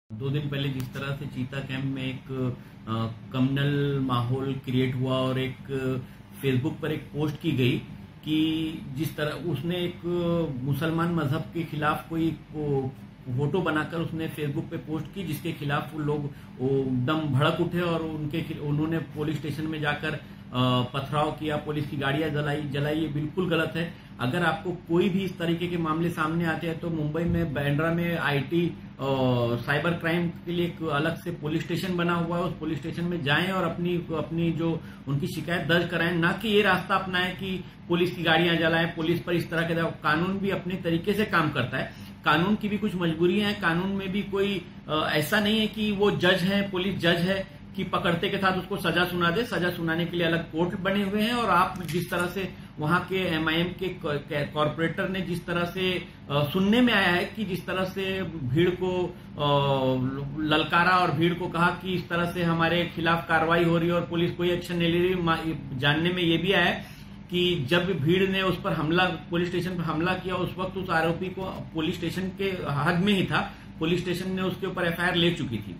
2 दिन पहले जिस तरह से चीता कैंप में एक कम्युनल माहौल क्रिएट हुआ और एक फेसबुक पर एक पोस्ट की गई कि जिस तरह उसने एक मुसलमान मजहब के खिलाफ कोई फोटो बनाकर उसने फेसबुक पे पोस्ट की, जिसके खिलाफ लोग एकदम भड़क उठे और उन्होंने पुलिस स्टेशन में जाकर पथराव किया, पुलिस की गाड़ियां जलाई। ये बिल्कुल गलत है। अगर आपको कोई भी इस तरीके के मामले सामने आते हैं तो मुंबई में बांद्रा में आईटी साइबर क्राइम के लिए एक अलग से पुलिस स्टेशन बना हुआ है। उस पुलिस स्टेशन में जाएं और अपनी जो उनकी शिकायत दर्ज कराएं, ना कि ये रास्ता अपनाएं कि पुलिस की गाड़ियां जलाएं, पुलिस पर इस तरह के। कानून भी अपने तरीके से काम करता है, कानून की भी कुछ मजबूरियां हैं, कानून में भी कोई ऐसा नहीं है कि वो जज है, पुलिस जज है कि पकड़ते के साथ उसको सजा सुना दे। सजा सुनाने के लिए अलग कोर्ट बने हुए हैं। और आप जिस तरह से वहां के एमआईएम के कॉर्पोरेटर ने जिस तरह से सुनने में आया है कि जिस तरह से भीड़ को ललकारा और भीड़ को कहा कि इस तरह से हमारे खिलाफ कार्रवाई हो रही है और पुलिस कोई एक्शन नहीं ले रही। जानने में ये भी आया है कि जब भीड़ ने उस पर पुलिस स्टेशन पर हमला किया, उस वक्त उस आरोपी को पुलिस स्टेशन के हद में ही था, पुलिस स्टेशन ने उसके ऊपर एफआईआर ले चुकी थी।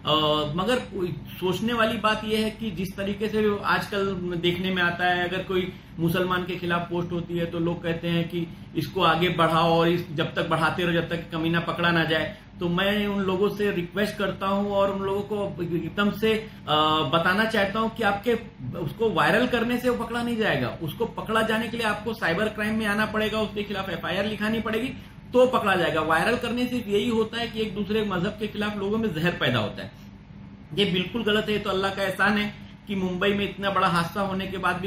मगर सोचने वाली बात यह है कि जिस तरीके से आजकल देखने में आता है, अगर कोई मुसलमान के खिलाफ पोस्ट होती है तो लोग कहते हैं कि इसको आगे बढ़ाओ और जब तक बढ़ाते रहो जब तक कमीना पकड़ा ना जाए। तो मैं उन लोगों से रिक्वेस्ट करता हूं और उन लोगों को एकदम से बताना चाहता हूं कि आपके उसको वायरल करने से वो पकड़ा नहीं जाएगा। उसको पकड़ा जाने के लिए आपको साइबर क्राइम में आना पड़ेगा, उसके खिलाफ एफआईआर लिखानी पड़ेगी तो पकड़ा जाएगा। वायरल करने से यही होता है कि एक दूसरे मजहब के खिलाफ लोगों में जहर पैदा होता है। ये बिल्कुल गलत है। तो अल्लाह का एहसान है कि मुंबई में इतना बड़ा हादसा होने के बाद भी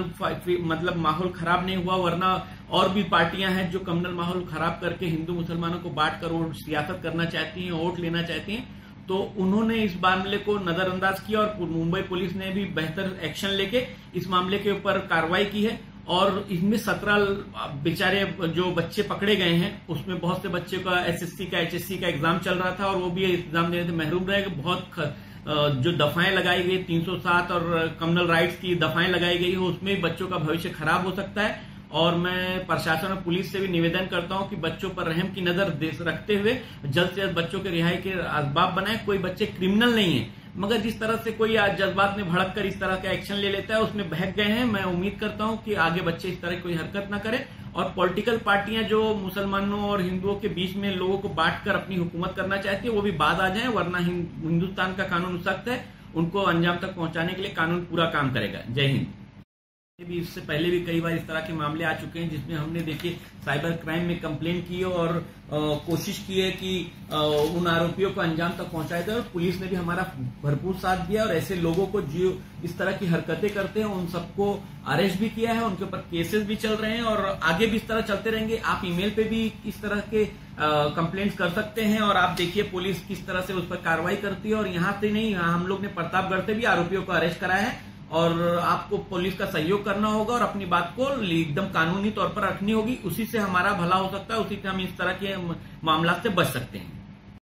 कम्युनल माहौल खराब नहीं हुआ, वरना और भी पार्टियां हैं जो कम्युनल माहौल खराब करके हिंदू मुसलमानों को बांट कर और सियासत करना चाहती हैं, वोट लेना चाहती हैं। तो उन्होंने इस मामले को नजरअंदाज किया और मुंबई पुलिस ने भी बेहतर एक्शन लेके इस मामले के ऊपर कार्रवाई की है। और इसमें 17 बेचारे जो बच्चे पकड़े गए हैं उसमें बहुत से बच्चे का एसएससी का एचएससी का एग्जाम चल रहा था और वो भी एग्जाम देने से महरूम रहे। बहुत जो दफाएं लगाई गई 307 और कम्युनल राइट्स की दफाएं लगाई गई हो, उसमें बच्चों का भविष्य खराब हो सकता है। और मैं प्रशासन और पुलिस से भी निवेदन करता हूं कि बच्चों पर रहम की नजर रखते हुए जल्द से जल्द बच्चों के रिहाई के असबाब बनाए। कोई बच्चे क्रिमिनल नहीं है, मगर जिस तरह से कोई आज जज्बात में भड़क कर इस तरह का एक्शन ले लेता है उसमें बहक गए हैं। मैं उम्मीद करता हूं कि आगे बच्चे इस तरह की कोई हरकत ना करें। और पॉलिटिकल पार्टियां जो मुसलमानों और हिंदुओं के बीच में लोगों को बांटकर अपनी हुकूमत करना चाहती है वो भी बाद आ जाएं, वरना हिंदुस्तान का कानून सख्त है, उनको अंजाम तक पहुंचाने के लिए कानून पूरा काम करेगा। जय हिंद। भी इससे पहले भी कई बार इस तरह के मामले आ चुके हैं जिसमें हमने देखिए साइबर क्राइम में कंप्लेंट की और कोशिश की है कि उन आरोपियों को अंजाम तक पहुंचाया जाए। और पुलिस ने भी हमारा भरपूर साथ दिया और ऐसे लोगों को जो इस तरह की हरकतें करते हैं उन सबको अरेस्ट भी किया है, उनके ऊपर केसेस भी चल रहे हैं और आगे भी इस तरह चलते रहेंगे। आप ईमेल पे भी इस तरह के कंप्लेंट्स कर सकते हैं और आप देखिए पुलिस किस तरह से उस पर कार्रवाई करती है। और यहाँ से नहीं, हम लोग ने प्रतापगढ़ से भी आरोपियों को अरेस्ट कराया है। और आपको पुलिस का सहयोग करना होगा और अपनी बात को एकदम कानूनी तौर पर रखनी होगी, उसी से हमारा भला हो सकता है, उसी से हम इस तरह के मामला से बच सकते हैं।